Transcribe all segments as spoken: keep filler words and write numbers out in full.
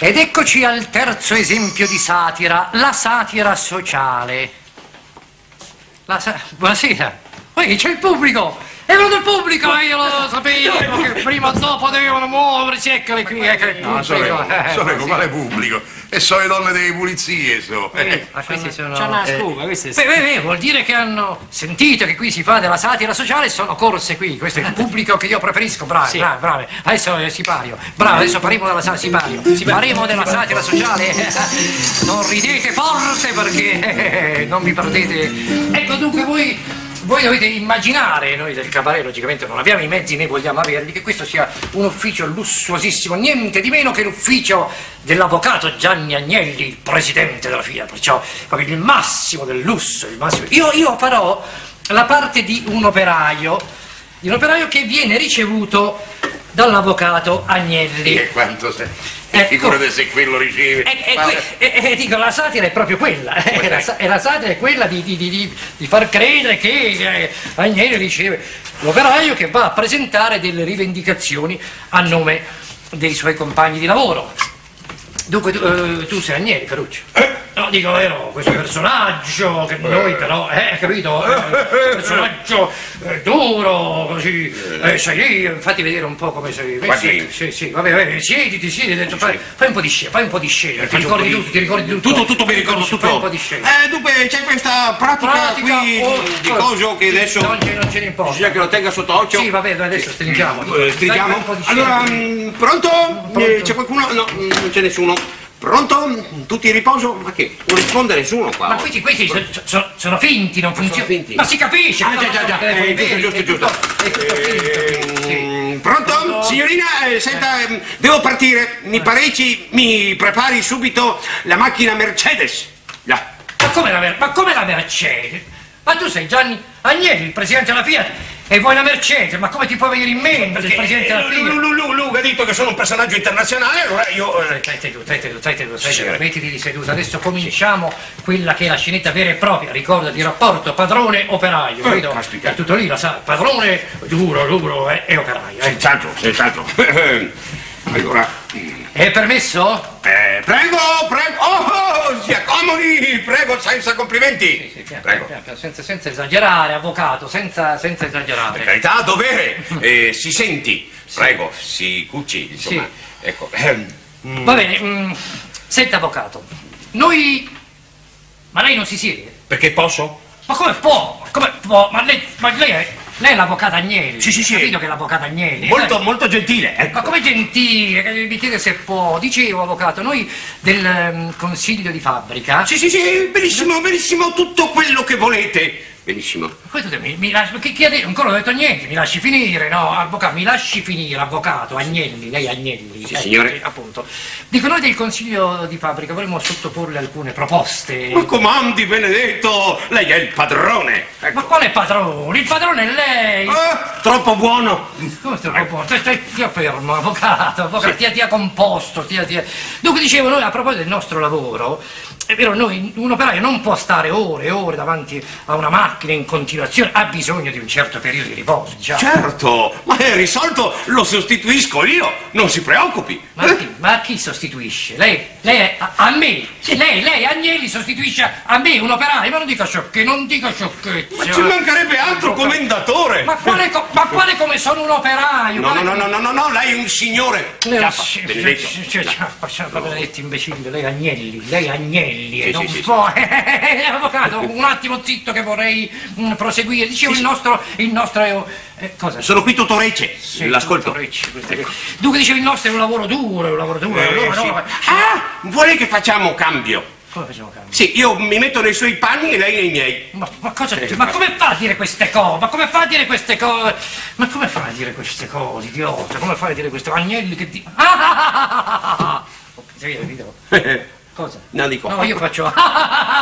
Ed eccoci al terzo esempio di satira, la satira sociale. La sa Buonasera. Poi c'è il pubblico! È venuto il pubblico, io lo sapevo che prima o dopo dovevano muoversi, eccole qui, ecco il pubblico. No, sorego, sorego, quale pubblico? E sono le donne delle pulizie, so. Eh, ma questi sono... C'è una eh, scusa, queste beh, beh, beh, vuol dire che hanno sentito che qui si fa della satira sociale e sono corse qui. Questo è il pubblico che io preferisco, bravi, Sì. bravi, bravi. Adesso eh, sipario, bravo, adesso faremo della satira, sipario. Faremo della satira sociale. Non ridete forte perché eh, non vi perdete. Ecco, dunque voi... Voi dovete immaginare, noi del cabaret logicamente non abbiamo i mezzi né vogliamo averli, che questo sia un ufficio lussuosissimo, niente di meno che l'ufficio dell'avvocato Gianni Agnelli, il presidente della Fiat, perciò proprio il massimo del lusso, il massimo. Io, io farò la parte di un operaio, di un operaio che viene ricevuto dall'avvocato Agnelli. E quanto sei? Ecco. Figurate se quello riceve. E, e, e, e, e dico, la satira è proprio quella, eh, la, sa- e la satira è quella di, di, di, di, di far credere che eh, Agnelli riceve l'operaio che va a presentare delle rivendicazioni a nome dei suoi compagni di lavoro. Dunque, tu, eh, tu sei Agnelli, Ferruccio? No, dico, vero, questo personaggio che noi però, eh, capito? Eh, personaggio eh, duro, così, eh, sei lì, fatti vedere un po' come sei. Qua sì, sì. sì, sì, vabbè, vabbè, siediti, siediti, fai, fai un po' di scena, fai un po' di scena, ti ricordi tutto, ti ricordi tutto. Tutto, tutto mi ricordo, tutto. Fai un po' di scena. Eh, dunque c'è questa pratica, Pratica, qui oh, di oh, coso che adesso Non ce, non ce ne importa. bisogna che lo tenga sotto occhio. Sì, vabbè, adesso stringiamo. Eh, Dai, fai stringiamo? un po' di scena. Allora, mh, pronto? Pronto? Eh, c'è qualcuno? No, mh, non c'è nessuno. Pronto? Tutti in riposo? Ma che? Non risponde nessuno qua. Ma questi, questi sono, sono, sono finti, non funzionano. finti? Ma si capisce! Ah, già, già, già. Eh, giusto, giusto, giusto. È tutto finto. Sì. Mm, Pronto? Signorina, eh, senta, ehm, devo partire. Mi pareci, mi prepari subito la macchina Mercedes. Là. Ma come la, Mer- ma come la Mercedes? Ma tu sei Gianni Agnelli, il presidente della Fiat, e vuoi la Mercedes? Ma come ti può venire in mente il presidente della Lu, Fiat? Lu, Lu, Lu, ha detto che sono un personaggio internazionale, allora io... eh, Stai seduto, stai seduto, stai seduto, stai Sì, seduto, signore. mettiti di seduto. Adesso cominciamo quella che è la scenetta vera e propria, ricorda, di rapporto padrone-operaio, Eh, capito? caspita. È tutto lì, la sa, padrone duro, duro e, e operaio. Eh. Senz'altro, senz'altro. Allora... È permesso? Eh, prego, prego, oh, si accomodi, prego, senza complimenti. Sì, piano, Prego. piano, piano, senza, senza esagerare, avvocato, senza, senza esagerare. Per carità, dovere, eh, si senti, prego, si cucci, insomma, Sì. ecco. ehm, Va bene, mm, senta avvocato, noi... Ma lei non si siede? Perché posso? Ma come può? Come può? Ma lei, ma lei è... Lei è l'avvocato Agnelli. Sì, sì, sì. Ho capito che è l'avvocato Agnelli. Molto, Eh, molto gentile, ecco. Ma come gentile, che mi chiede se può. Dicevo, avvocato, noi del ehm, consiglio di fabbrica... Sì, sì, sì, benissimo, benissimo, tutto quello che volete. Benissimo. Poi tu mi, mi lasci... Che, che ha detto? Ancora non ho detto niente, mi lasci finire, no? Avvocato, mi lasci finire, avvocato, Agnelli, lei Agnelli. Sì, signore. sì, appunto. Dico, noi del consiglio di fabbrica vorremmo sottoporle alcune proposte. Ma comandi, Benedetto, lei è il padrone. Ecco. Ma quale padrone? Il padrone è lei! Ah, troppo buono. Come stai composto? Stai, stai, stia fermo, avvocato, avvocato, stia, stia composto, stia, stia. Dunque dicevo, noi a proposito del nostro lavoro, è vero, noi, un operaio non può stare ore e ore davanti a una macchina in continuazione, ha bisogno di un certo periodo di riposo, diciamo. Certo, ma è risolto, lo sostituisco io, non si preoccupi. Ma chi, ma chi sostituisce? Lei, lei è, a, a me, lei, lei Agnelli sostituisce a me, un operaio, ma non dica sciocchezze, non dica sciocchezze. Ma ci mancherebbe altro, commendatore. Ma quale, co- ma quale come sono un operaio? No, no, Quale- no, no, no, no, lei è un signore. Lei- Chiappa, sì, Benedetto. sì, sì, sì, facciamo Benedetto imbecille, lei Agnelli, lei Agnelli, Sì, e non sì, sì, può. Avvocato, un attimo zitto che vorrei mm, proseguire. Dicevo il nostro, il nostro è, eh, cosa? Sono qui tutto rece, Sì, l'ascolto. tutto ricci, questo che- Dunque dicevo il nostro è un lavoro duro, è un lavoro duro, Eh, allora, sì. no, Ah, vuole che facciamo cambio? come facciamo cambio? Sì, io mi metto nei suoi panni e lei nei miei. Ma, ma cosa dice? Ma come fa a dire queste cose? Ma come fa a dire queste cose? Ma come fa a dire queste cose, idiota? Come fa a dire queste Agnelli che di... Ah, ah, ah, ah, ah, ah. Ok, sì, capito? Cosa? No, dico. No, io faccio... Ah, ah, ah,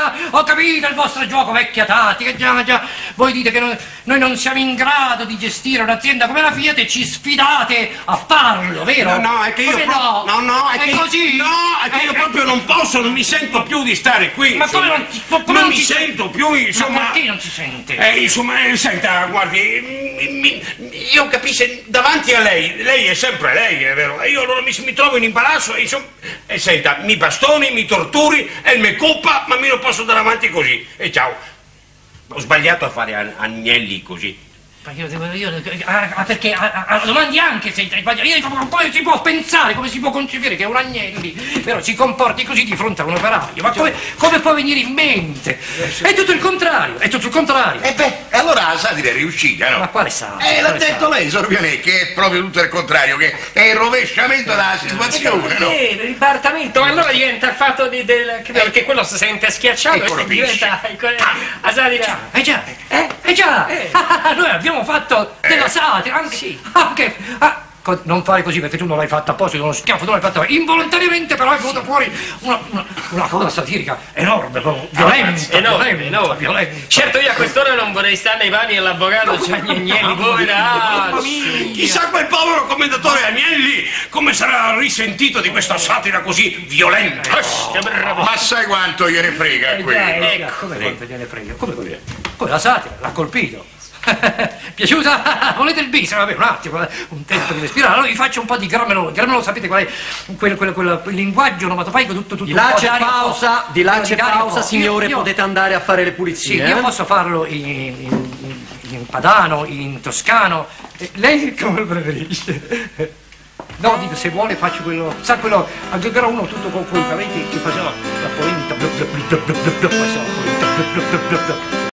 ho capito il vostro gioco vecchia tattica, già, già, voi dite che noi, noi non siamo in grado di gestire un'azienda come la Fiat e ci sfidate a farlo, vero? No, no, è che io Come pro- no? no, no, è è che così? No, è che io Eh, proprio non posso, non mi sento più di stare qui. Ma insomma. come non ti- come non non mi ti- sento più, insomma. Ma perché non si sente? Eh, insomma, eh, senta, guardi, mi- mi- io capisco, davanti a lei, lei è sempre lei, è vero? E io allora mi, mi trovo in imbarazzo e insomma, e senta, mi bastoni, mi torturi, e me colpa, ma mi lo posso dare avanti così. E ciao. Ho sbagliato a fare an- agnelli così. Ma io, devo- io, ah, ah, perché ah, ah, domandi anche se io, come si può pensare, come si può concepire che un Agnelli però si comporti così di fronte a un operaio? Ma come, come può venire in mente? È tutto il contrario, è tutto il contrario. E beh, allora la satira è riuscita, no? Ma quale satira? Eh, l'ha Quale detto satira? lei, Sorbianè, che è proprio tutto il contrario, che è il rovesciamento della situazione, no? Eh, il ribaltamento, allora diventa il fatto di, del... che- perché quello si sente schiacciato Ecco, e lo diventa la satira. Eh già, eh, eh già, noi abbiamo fatto della satira, anche, anche ah, co- non fare così perché tu non l'hai fatta apposta, uno schiaffo, tu l'hai fatta involontariamente, però è venuta fuori una, una, una cosa satirica enorme, proprio violenta, Enorme, violenta, enorme. violenta. Certo, io a quest'ora non vorrei stare nei panni dell'avvocato Gianni Agnelli, povera. Chissà quel povero commendatore Agnelli come sarà risentito di questa satira così violenta. Ma sai quanto gliene frega a Eh già, quello? eh già, come quanto gliene frega? Come, come, come la satira, l'ha colpito. Piaciuta? Volete il bis? Vabbè, un attimo, eh, un tempo di respirare. Allora vi faccio un po' di grammelone. Grammelone, sapete qual è? Quel, quel, quel, quel linguaggio onomatopeico tutto, tutto Di là un po' c'è d'aria pausa, forte. di là c'è d'aria pausa, forte. signore, Io- io- potete andare a fare le Sì, pulizie. io eh? posso farlo in, in, in- in padano, in toscano. Eh, Lei come lo preferisce? No, dico, se vuole faccio quello. Sa quello, aggiungerò uno tutto con quei caventi che faceva la polenta. Bla bla bla bla bla bla, faceva la polenta. Bla bla bla bla bla.